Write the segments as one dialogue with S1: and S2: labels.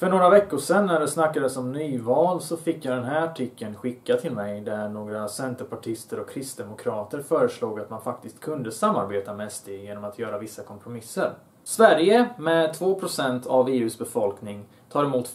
S1: För några veckor sedan när det snackades om nyval så fick jag den här artikeln skickad till mig där några centerpartister och kristdemokrater föreslog att man faktiskt kunde samarbeta med SD genom att göra vissa kompromisser. Sverige med 2% av EUs befolkning tar emot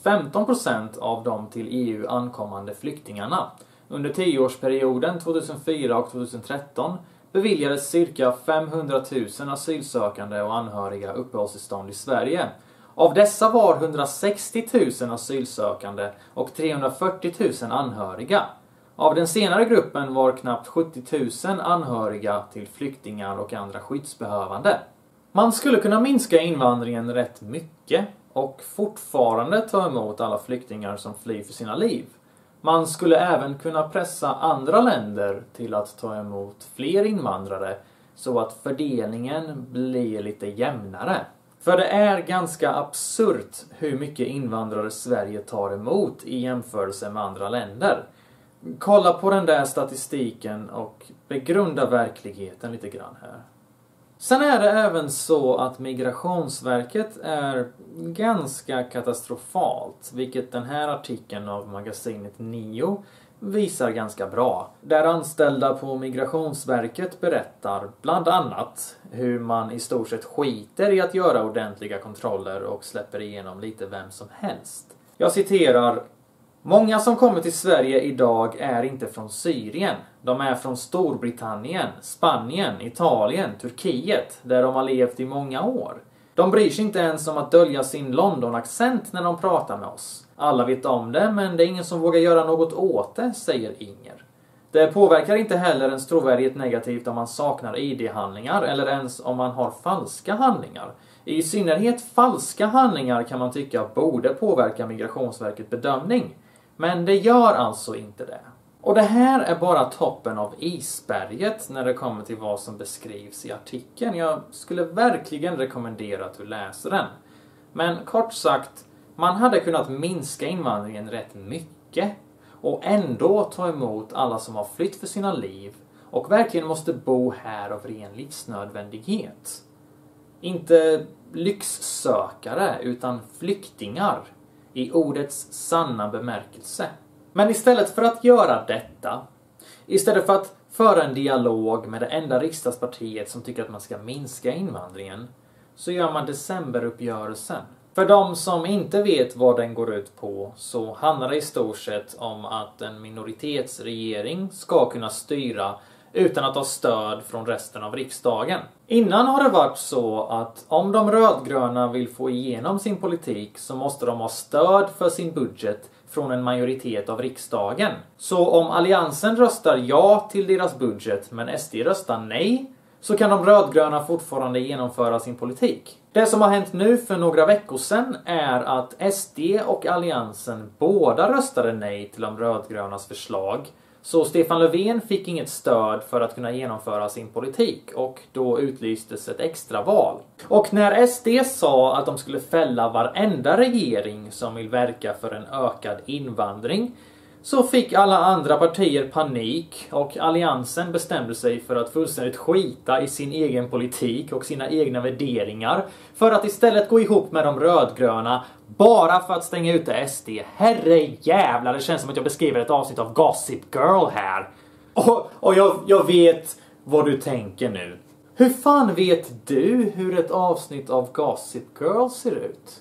S1: 15% av de till EU ankommande flyktingarna. Under 10-årsperioden 2004 och 2013 beviljades cirka 500 000 asylsökande och anhöriga uppehållstillstånd i Sverige. Av dessa var 160 000 asylsökande och 340 000 anhöriga. Av den senare gruppen var knappt 70 000 anhöriga till flyktingar och andra skyddsbehövande. Man skulle kunna minska invandringen rätt mycket och fortfarande ta emot alla flyktingar som flyr för sina liv. Man skulle även kunna pressa andra länder till att ta emot fler invandrare så att fördelningen blir lite jämnare. För det är ganska absurt hur mycket invandrare Sverige tar emot i jämförelse med andra länder. Kolla på den där statistiken och begrunda verkligheten lite grann här. Sen är det även så att Migrationsverket är ganska katastrofalt, vilket den här artikeln av magasinet Nio visar ganska bra. Där anställda på Migrationsverket berättar bland annat hur man i stort sett skiter i att göra ordentliga kontroller och släpper igenom lite vem som helst. Jag citerar: "Många som kommer till Sverige idag är inte från Syrien. De är från Storbritannien, Spanien, Italien, Turkiet, där de har levt i många år. De bryr sig inte ens om att dölja sin London-accent när de pratar med oss. Alla vet om det, men det är ingen som vågar göra något åt det", säger Inger. Det påverkar inte heller ens trovärdighet negativt om man saknar ID-handlingar eller ens om man har falska handlingar. I synnerhet falska handlingar kan man tycka borde påverka Migrationsverkets bedömning. Men det gör alltså inte det. Och det här är bara toppen av isberget när det kommer till vad som beskrivs i artikeln. Jag skulle verkligen rekommendera att du läser den. Men kort sagt, man hade kunnat minska invandringen rätt mycket och ändå ta emot alla som har flytt för sina liv och verkligen måste bo här av ren livsnödvändighet. Inte lyxsökare utan flyktingar i ordets sanna bemärkelse. Men istället för att göra detta, istället för att föra en dialog med det enda riksdagspartiet som tycker att man ska minska invandringen, så gör man decemberuppgörelsen. För de som inte vet vad den går ut på så handlar det i stort sett om att en minoritetsregering ska kunna styra utan att ha stöd från resten av riksdagen. Innan har det varit så att om de rödgröna vill få igenom sin politik så måste de ha stöd för sin budget från en majoritet av riksdagen. Så om Alliansen röstar ja till deras budget men SD röstar nej, så kan de rödgröna fortfarande genomföra sin politik. Det som har hänt nu för några veckor sedan är att SD och Alliansen båda röstade nej till de rödgrönas förslag. Så Stefan Löfven fick inget stöd för att kunna genomföra sin politik och då utlystes ett extraval. Och när SD sa att de skulle fälla varenda regering som vill verka för en ökad invandring så fick alla andra partier panik och Alliansen bestämde sig för att fullständigt skita i sin egen politik och sina egna värderingar för att istället gå ihop med de rödgröna bara för att stänga ute SD. Herre jävlar, det känns som att jag beskriver ett avsnitt av Gossip Girl här. Och jag vet vad du tänker nu. Hur fan vet du hur ett avsnitt av Gossip Girl ser ut?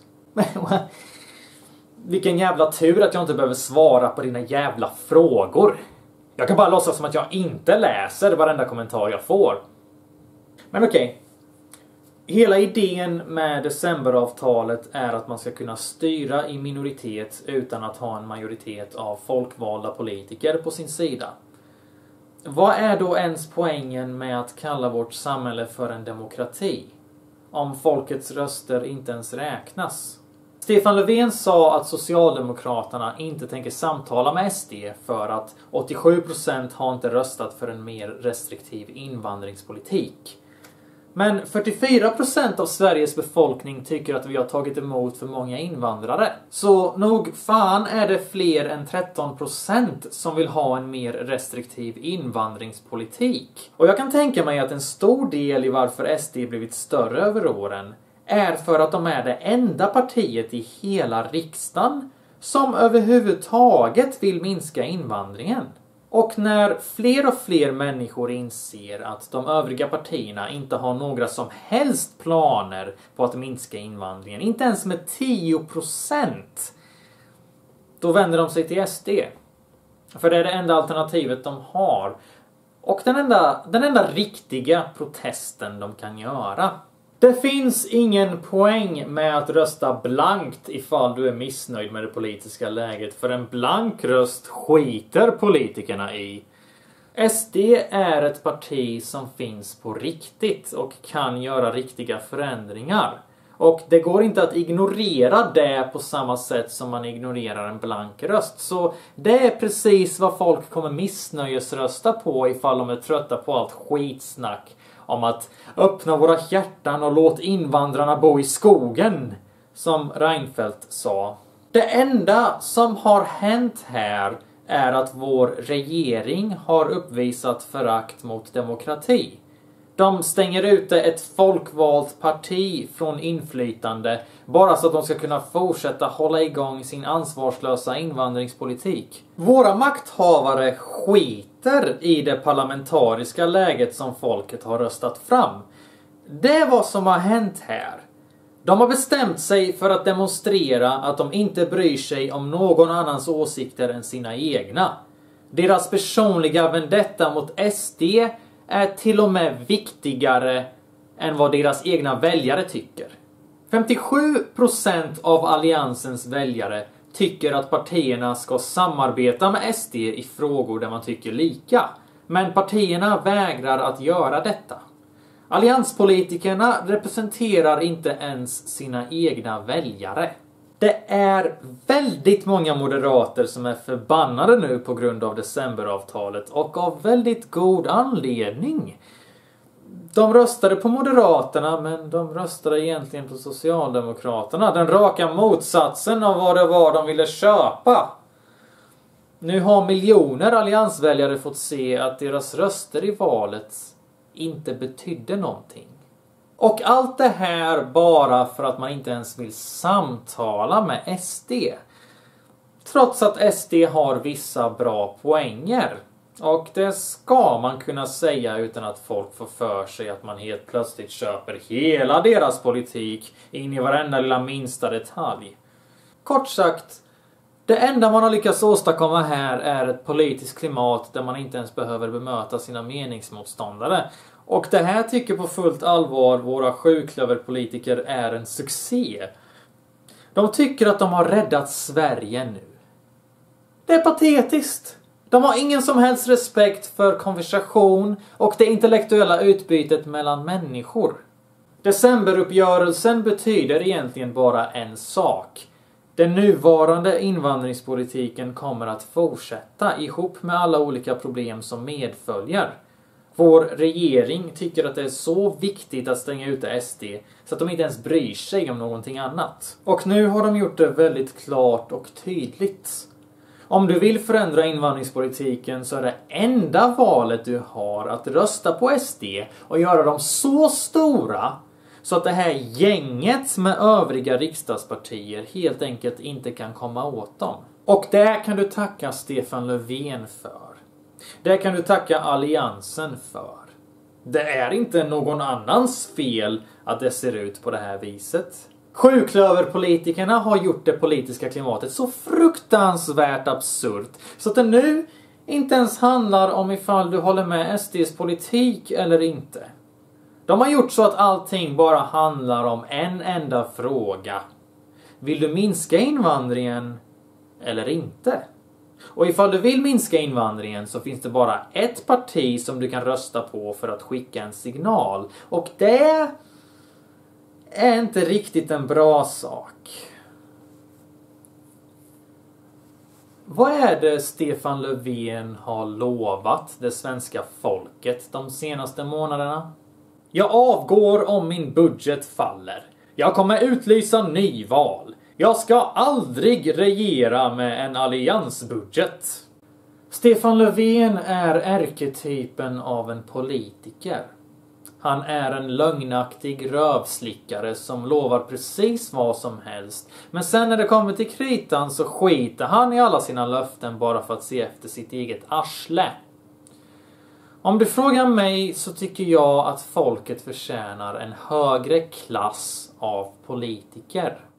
S1: Vilken jävla tur att jag inte behöver svara på dina jävla frågor. Jag kan bara låtsas som att jag inte läser varenda kommentar jag får. Men okej. Hela idén med decemberavtalet är att man ska kunna styra i minoritet utan att ha en majoritet av folkvalda politiker på sin sida. Vad är då ens poängen med att kalla vårt samhälle för en demokrati? Om folkets röster inte ens räknas. Stefan Löfven sa att Socialdemokraterna inte tänker samtala med SD för att 87% har inte röstat för en mer restriktiv invandringspolitik. Men 44% av Sveriges befolkning tycker att vi har tagit emot för många invandrare. Så nog fan är det fler än 13% som vill ha en mer restriktiv invandringspolitik. Och jag kan tänka mig att en stor del i varför SD blivit större över åren är för att de är det enda partiet i hela riksdagen som överhuvudtaget vill minska invandringen. Och när fler och fler människor inser att de övriga partierna inte har några som helst planer på att minska invandringen, inte ens med 10%, då vänder de sig till SD. För det är det enda alternativet de har. Och den enda riktiga protesten de kan göra. Det finns ingen poäng med att rösta blankt ifall du är missnöjd med det politiska läget. För en blank röst skiter politikerna i. SD är ett parti som finns på riktigt och kan göra riktiga förändringar. Och det går inte att ignorera det på samma sätt som man ignorerar en blank röst. Så det är precis vad folk kommer missnöjesrösta på ifall de är trötta på allt skitsnack om att öppna våra hjärtan och låt invandrarna bo i skogen, som Reinfeldt sa. Det enda som har hänt här är att vår regering har uppvisat förakt mot demokrati. De stänger ute ett folkvalt parti från inflytande bara så att de ska kunna fortsätta hålla igång sin ansvarslösa invandringspolitik. Våra makthavare skiter i det parlamentariska läget som folket har röstat fram. Det är vad som har hänt här. De har bestämt sig för att demonstrera att de inte bryr sig om någon annans åsikter än sina egna. Deras personliga vendetta mot SD är till och med viktigare än vad deras egna väljare tycker. 57% av alliansens väljare tycker att partierna ska samarbeta med SD i frågor där man tycker lika. Men partierna vägrar att göra detta. Allianspolitikerna representerar inte ens sina egna väljare. Det är väldigt många moderater som är förbannade nu på grund av decemberavtalet och av väldigt god anledning. De röstade på Moderaterna, men de röstade egentligen på Socialdemokraterna. Den raka motsatsen av vad det var de ville köpa. Nu har miljoner alliansväljare fått se att deras röster i valet inte betydde någonting. Och allt det här bara för att man inte ens vill samtala med SD. Trots att SD har vissa bra poänger. Och det ska man kunna säga utan att folk får för sig att man helt plötsligt köper hela deras politik in i varenda lilla minsta detalj. Kort sagt, det enda man har lyckats åstadkomma här är ett politiskt klimat där man inte ens behöver bemöta sina meningsmotståndare. Och det här tycker på fullt allvar våra sjuklöverpolitiker är en succé. De tycker att de har räddat Sverige nu. Det är patetiskt. De har ingen som helst respekt för konversation och det intellektuella utbytet mellan människor. Decemberuppgörelsen betyder egentligen bara en sak. Den nuvarande invandringspolitiken kommer att fortsätta ihop med alla olika problem som medföljer. Vår regering tycker att det är så viktigt att stänga ute SD så att de inte ens bryr sig om någonting annat. Och nu har de gjort det väldigt klart och tydligt. Om du vill förändra invandringspolitiken så är det enda valet du har att rösta på SD och göra dem så stora så att det här gänget med övriga riksdagspartier helt enkelt inte kan komma åt dem. Och det kan du tacka Stefan Löfven för. Det kan du tacka alliansen för. Det är inte någon annans fel att det ser ut på det här viset. Sjuklöverpolitikerna har gjort det politiska klimatet så fruktansvärt absurt så att det nu inte ens handlar om ifall du håller med SDs politik eller inte. De har gjort så att allting bara handlar om en enda fråga. Vill du minska invandringen eller inte? Och ifall du vill minska invandringen så finns det bara ett parti som du kan rösta på för att skicka en signal. Och det är inte riktigt en bra sak. Vad är det Stefan Löfven har lovat det svenska folket de senaste månaderna? Jag avgår om min budget faller. Jag kommer utlysa nyval. Jag ska aldrig regera med en alliansbudget. Stefan Löfven är ärketypen av en politiker. Han är en lögnaktig rövslickare som lovar precis vad som helst. Men sen när det kommer till kritan så skiter han i alla sina löften bara för att se efter sitt eget arsle. Om du frågar mig så tycker jag att folket förtjänar en högre klass av politiker.